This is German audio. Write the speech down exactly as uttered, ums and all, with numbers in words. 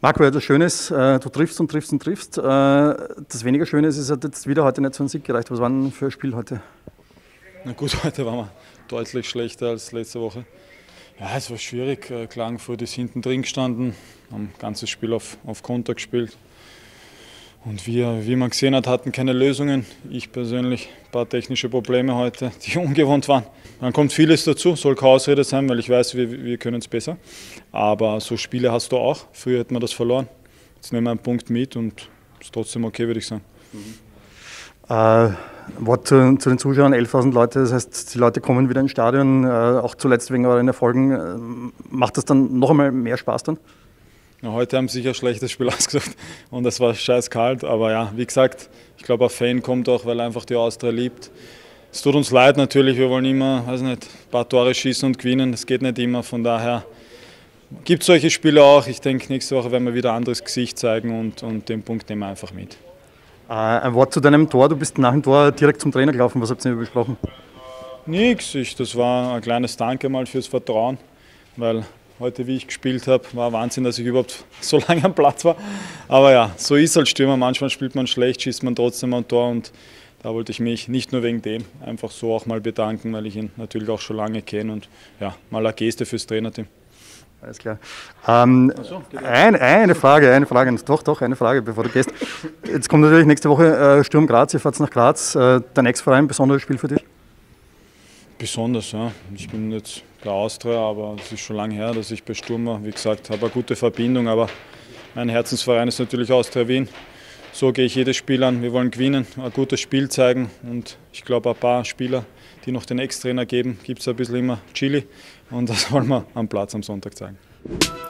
Marco, etwas Schönes, äh, du triffst und triffst und triffst. Äh, das weniger Schöne ist, es hat jetzt wieder heute nicht so ein Sieg gereicht. Was war denn für ein Spiel heute? Na gut, heute waren wir deutlich schlechter als letzte Woche. Ja, es war schwierig. Klagenfurt ist hinten drin gestanden, haben das ganze Spiel auf, auf Konter gespielt. Und wir, wie man gesehen hat, hatten keine Lösungen. Ich persönlich ein paar technische Probleme heute, die ungewohnt waren. Dann kommt vieles dazu, soll keine Ausrede sein, weil ich weiß, wir, wir können es besser. Aber so Spiele hast du auch. Früher hätten wir das verloren. Jetzt nehmen wir einen Punkt mit und ist trotzdem okay, würde ich sagen. Mhm. Äh, Wort zu, zu den Zuschauern, elftausend Leute, das heißt, die Leute kommen wieder ins Stadion, äh, auch zuletzt wegen euren Erfolgen. Äh, macht das dann noch einmal mehr Spaß dann? Ja, heute haben sie sicher ein schlechtes Spiel ausgesucht und es war scheiß kalt, aber ja, wie gesagt, ich glaube, ein Fan kommt auch, weil er einfach die Austria liebt. Es tut uns leid natürlich, wir wollen immer, weiß nicht, ein paar Tore schießen und gewinnen, das geht nicht immer, von daher gibt es solche Spiele auch. Ich denke, nächste Woche werden wir wieder ein anderes Gesicht zeigen und, und den Punkt nehmen wir einfach mit. Äh, ein Wort zu deinem Tor, du bist nach dem Tor direkt zum Trainer gelaufen, was habt ihr besprochen? Nix, ich, das war ein kleines Danke mal fürs Vertrauen, weil heute, wie ich gespielt habe, war Wahnsinn, dass ich überhaupt so lange am Platz war. Aber ja, so ist als Stürmer, manchmal spielt man schlecht, schießt man trotzdem ein Tor und da wollte ich mich nicht nur wegen dem einfach so auch mal bedanken, weil ich ihn natürlich auch schon lange kenne und ja, mal eine Geste fürs Trainerteam. Alles klar. Ähm, so, ein, eine Frage, eine Frage, doch, doch, eine Frage, bevor du gehst. Jetzt kommt natürlich nächste Woche äh, Sturm Graz, ihr fahrt nach Graz. Äh, dein Ex-Verein, besonderes Spiel für dich? Besonders, ja. Ich bin jetzt bei Austria, aber es ist schon lange her, dass ich bei Sturm war. Wie gesagt, habe eine gute Verbindung, aber mein Herzensverein ist natürlich Austria Wien. So gehe ich jedes Spiel an. Wir wollen gewinnen, ein gutes Spiel zeigen und ich glaube, ein paar Spieler, die noch den Ex-Trainer geben, gibt es ein bisschen immer Chili und das wollen wir am Platz am Sonntag zeigen.